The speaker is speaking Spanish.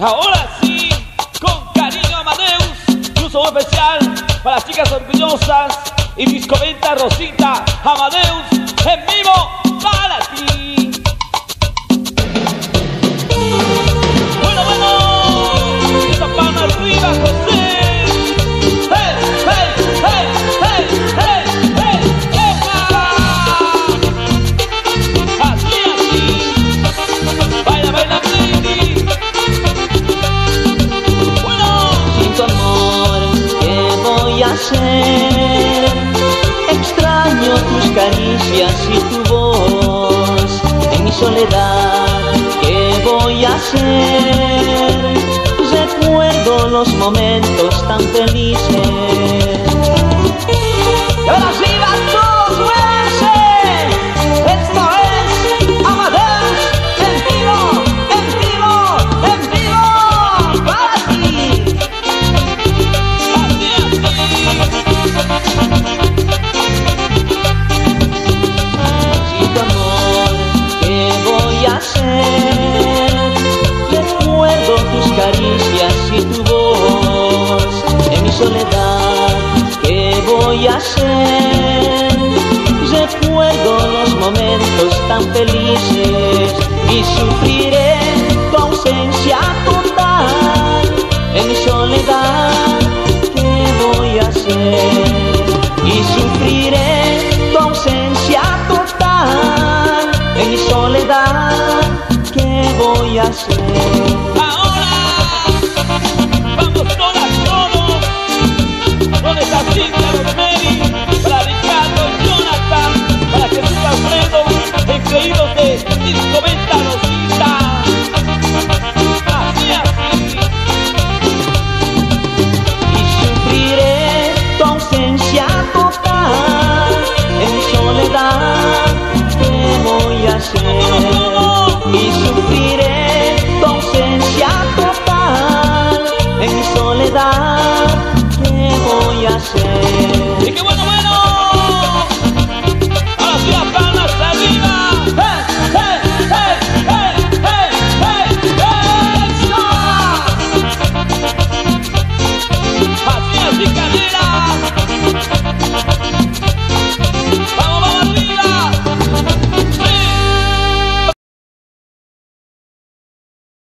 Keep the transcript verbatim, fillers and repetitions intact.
Ahora sí, con cariño Amadeus, un uso especial para las chicas orgullosas y mis comenta Rosita. Amadeus en vivo para ti. Bueno, bueno, esta palma arriba, José. Hey, hey, hey, hey, hey, hey, ¡epa! Así, así. Baila, baila, baby. Bueno. Sin tu amor, ¿qué voy a hacer? Extraño tus caricias y tu voz. En mi soledad, ¿qué voy a hacer? Recuerdo los momentos tan felices. Y ahora sí van todos, muévanse. Esto es Amadeus en vivo, en vivo, en vivo para ti. Sin tu amor, ¿qué voy a hacer? Recuerdo tus caricias y tu voz. En mi soledad, ¿qué voy a hacer? Recuerdo los momentos tan felices y sufriré tu ausencia total. En mi soledad, ¿qué voy a hacer? Y sufriré tu ausencia total. En mi soledad, ¿qué voy a hacer? Vamos todas, todos, con esta Cintia Rosemary, para Ricardo y Jonathan, para Jesús Alfredo, increídos de Disco